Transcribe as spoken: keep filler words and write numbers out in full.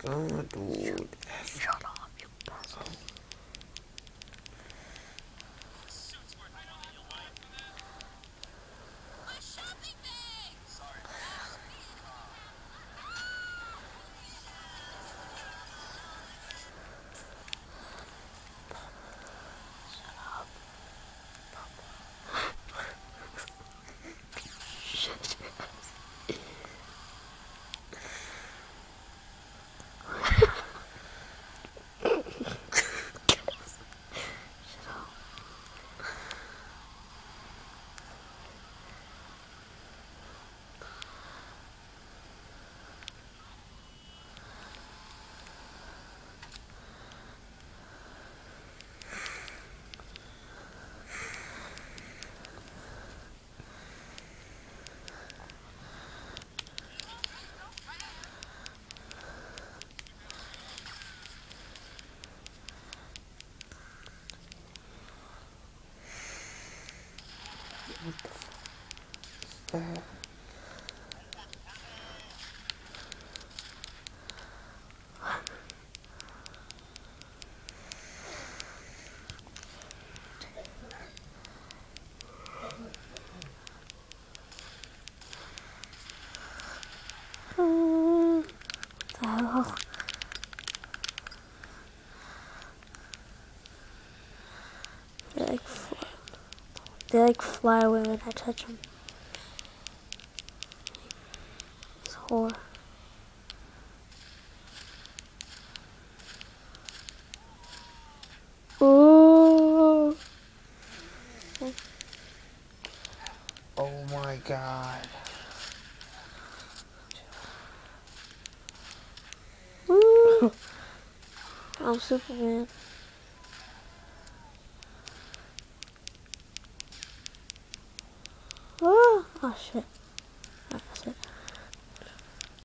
Oh, dude. Shut up, you bastard. What the fuck is that? Uh, what the hell? They like fly, they like fly away when I touch them. It's a whore. Ooh. Oh my god. Ooh. I'm Superman. Oh, oh shit.